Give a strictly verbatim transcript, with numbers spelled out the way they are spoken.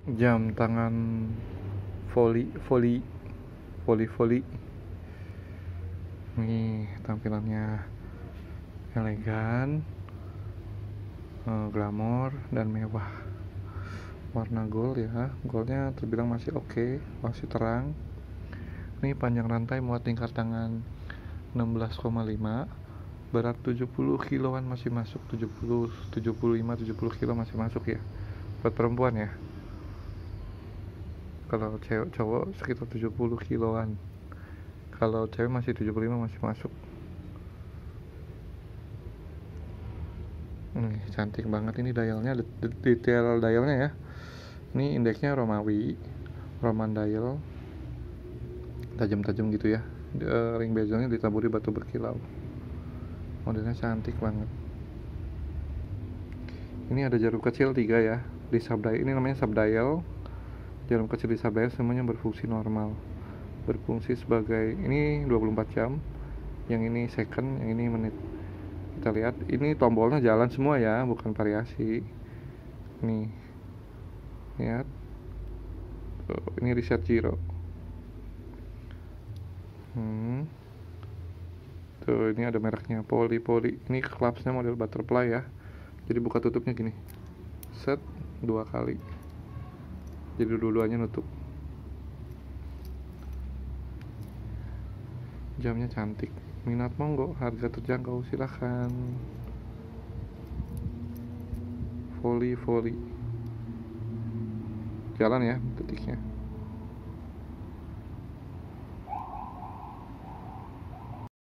Jam tangan volley volley volley volley Nih tampilannya elegan, eh, glamor dan mewah. Warna gold ya, goldnya terbilang masih oke, okay, masih terang. Ini panjang rantai muat tingkat tangan enam belas koma lima, berat tujuh puluh kiloan masih masuk, tujuh puluh, tujuh puluh lima, tujuh puluh kilo masih masuk ya. Buat perempuan ya. Kalau cewek cowok sekitar tujuh puluh kiloan. Kalau cewek masih tujuh puluh lima masih masuk. Nih, cantik banget ini dialnya, detail dialnya ya. Ini indeksnya Romawi, Roman dial, tajam-tajam gitu ya. Ring bezelnya ditaburi batu berkilau. Modelnya cantik banget. Ini ada jarum kecil tiga ya di subdial. Ini namanya subdial. Jarum kecil di subdial semuanya berfungsi normal. Berfungsi sebagai, ini dua puluh empat jam. Yang ini second, yang ini menit. Kita lihat, ini tombolnya jalan semua ya, bukan variasi. Nih, lihat. Tuh, ini reset zero. Hmm. Tuh, ini ada mereknya, Poly Poly. Ini klapsnya model butterfly ya. Jadi buka tutupnya gini. Set dua kali. Jadi dua-duanya nutup. Jamnya cantik. Minat monggo, harga terjangkau, silahkan. Volley volley. Jalan ya detiknya.